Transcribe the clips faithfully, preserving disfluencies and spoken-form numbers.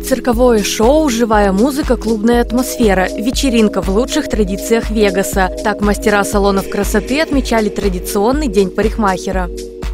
Цирковое шоу, живая музыка, клубная атмосфера, вечеринка в лучших традициях Вегаса. Так мастера салонов красоты отмечали традиционный день парикмахера.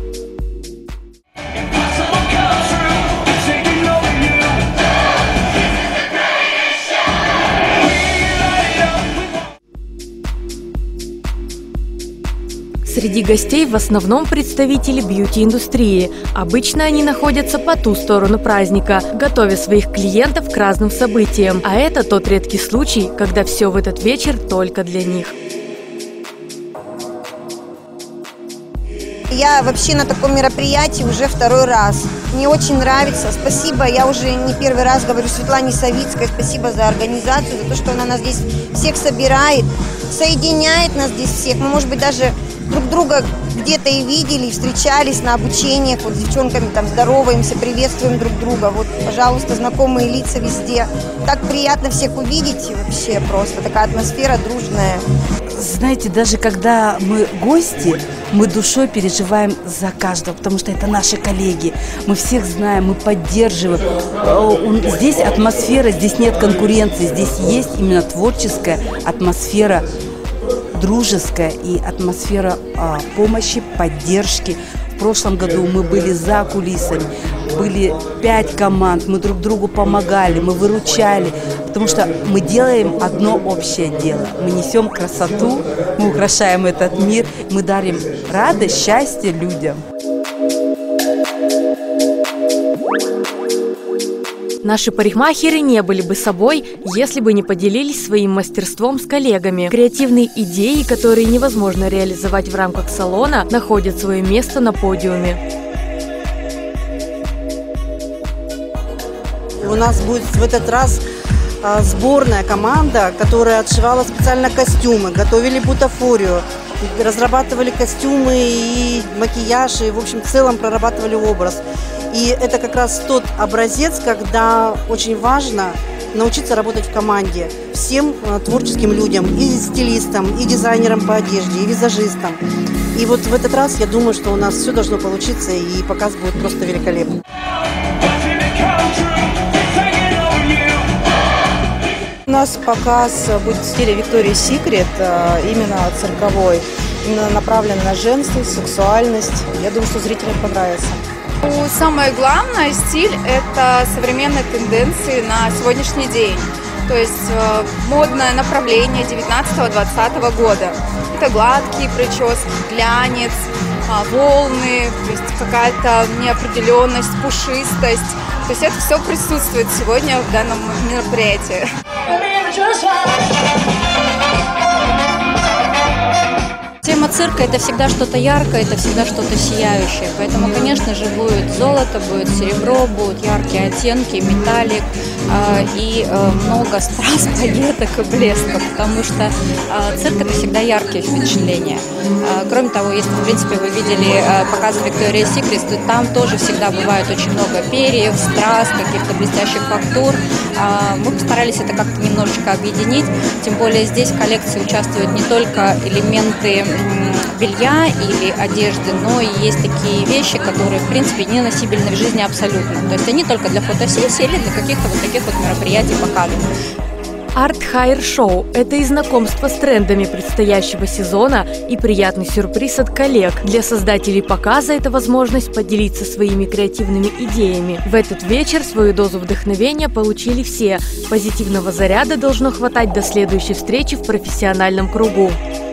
Среди гостей в основном представители бьюти-индустрии. Обычно они находятся по ту сторону праздника, готовя своих клиентов к разным событиям. А это тот редкий случай, когда все в этот вечер только для них. Я вообще на таком мероприятии уже второй раз. Мне очень нравится. Спасибо, я уже не первый раз говорю Светлане Савицкой, спасибо за организацию, за то, что она нас здесь всех собирает, соединяет нас здесь всех. Мы, может быть, даже друг друга где-то и видели, и встречались на обучениях. Вот с девчонками там здороваемся, приветствуем друг друга. Вот, пожалуйста, знакомые лица везде. Так приятно всех увидеть вообще просто. Такая атмосфера дружная. Знаете, даже когда мы гости, мы душой переживаем за каждого, потому что это наши коллеги. Мы всех знаем, мы поддерживаем. Здесь атмосфера, здесь нет конкуренции, здесь есть именно творческая атмосфера, дружеская и атмосфера а, помощи, поддержки. В прошлом году мы были за кулисами, были пять команд, мы друг другу помогали, мы выручали, потому что мы делаем одно общее дело. Мы несем красоту, мы украшаем этот мир, мы дарим радость, счастье людям. Наши парикмахеры не были бы собой, если бы не поделились своим мастерством с коллегами. Креативные идеи, которые невозможно реализовать в рамках салона, находят свое место на подиуме. У нас будет в этот раз сборная команда, которая отшивала специально костюмы, готовили бутафорию, разрабатывали костюмы и макияж, и в общем в целом прорабатывали образ. И это как раз тот образец, когда очень важно научиться работать в команде всем творческим людям, и стилистам, и дизайнерам по одежде, и визажистам. И вот в этот раз я думаю, что у нас все должно получиться, и показ будет просто великолепный. У нас показ будет в стиле Victoria's Secret, именно цирковой, именно направлен на женственность, сексуальность. Я думаю, что зрителям понравится. Самое главное, стиль – это современные тенденции на сегодняшний день. То есть э, модное направление девятнадцатого-двадцатого года. Это гладкие прически, глянец, э, волны, то есть какая-то неопределенность, пушистость. То есть это все присутствует сегодня в данном мероприятии. Тема цирка – это всегда что-то яркое, это всегда что-то сияющее. Поэтому, конечно же, будет золото, будет серебро, будут яркие оттенки, металлик э, и э, много страз, пайеток и блеска, потому что э, цирк – это всегда яркие впечатления. Э, кроме того, если, в принципе, вы видели э, показы Victoria's Secret, то там тоже всегда бывает очень много перьев, страз, каких-то блестящих фактур. Э, мы постарались это как-то немножечко объединить, тем более здесь в коллекции участвуют не только элементы белья или одежды, но и есть такие вещи, которые, в принципе, не носибельны в жизни абсолютно. То есть они только для фотосессии или для каких-то вот таких вот мероприятий, показов. Арт-хайр-шоу – это и знакомство с трендами предстоящего сезона, и приятный сюрприз от коллег. Для создателей показа это возможность поделиться своими креативными идеями. В этот вечер свою дозу вдохновения получили все. Позитивного заряда должно хватать до следующей встречи в профессиональном кругу.